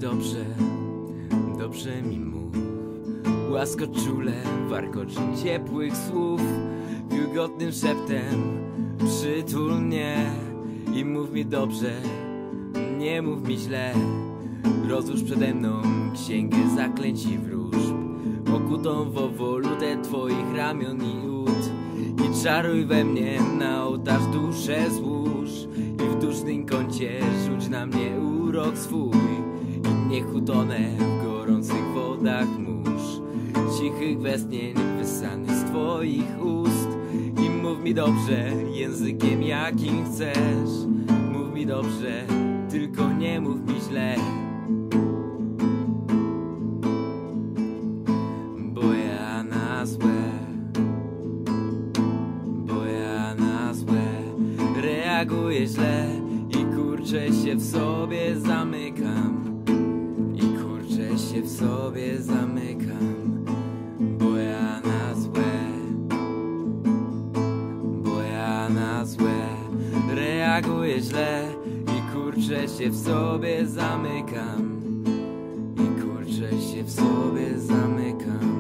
dobrze, dobrze mi mów. Łaskoczule, warkoczem ciepłych słów, wilgotnym szeptem przytul mnie i mów mi dobrze, nie mów mi źle. Rozłóż przede mną księgę zaklęć i wróżb, okutą w owolutę twoich ramion i ud. I czaruj we mnie na ołtarz duszę złóż, i w dusznym kącie rzuć na mnie urok swój. I niech utonę w gorących wodach mórz, cichych westchnień wyssanych z twoich ust. I mów mi dobrze, językiem jakim chcesz. Mów mi dobrze, tylko nie mów mi źle. Bo ja na złe reaguję źle i kurczę się w sobie zamykam. I kurczę się w sobie zamykam. Bo ja na złe reaguję źle i kurczę się w sobie zamykam. I kurczę się w sobie zamykam.